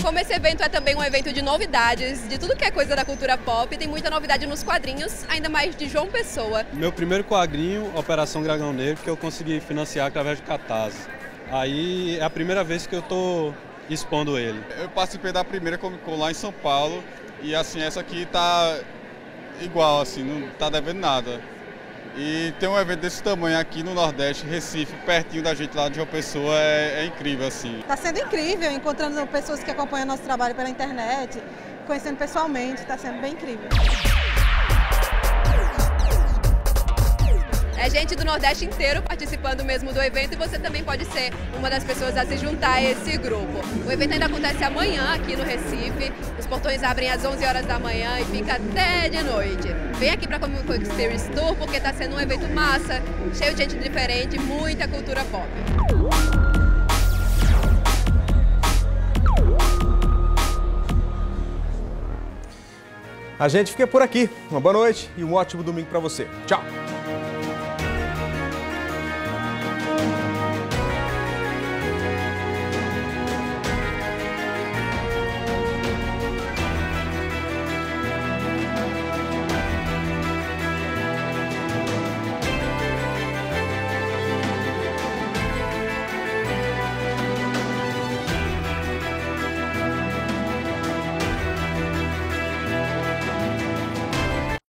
Como esse evento é também um evento de novidades, de tudo que é coisa da cultura pop, tem muita novidade nos quadrinhos, ainda mais de João Pessoa. Meu primeiro quadrinho, Operação Dragão Negro, que eu consegui financiar através de Catarse. Aí é a primeira vez que eu tô expondo ele. Eu participei da primeira Comic Con lá em São Paulo e assim, essa aqui tá igual, assim, não tá devendo nada. E ter um evento desse tamanho aqui no Nordeste, Recife, pertinho da gente lá de João Pessoa, é incrível, assim. Está sendo incrível, encontrando pessoas que acompanham nosso trabalho pela internet, conhecendo pessoalmente, está sendo bem incrível. É gente do Nordeste inteiro participando mesmo do evento e você também pode ser uma das pessoas a se juntar a esse grupo. O evento ainda acontece amanhã aqui no Recife, os portões abrem às 11 horas da manhã e fica até de noite. Vem aqui para a Comic Con Experience Tour porque está sendo um evento massa, cheio de gente diferente, muita cultura pop. A gente fica por aqui. Uma boa noite e um ótimo domingo para você. Tchau!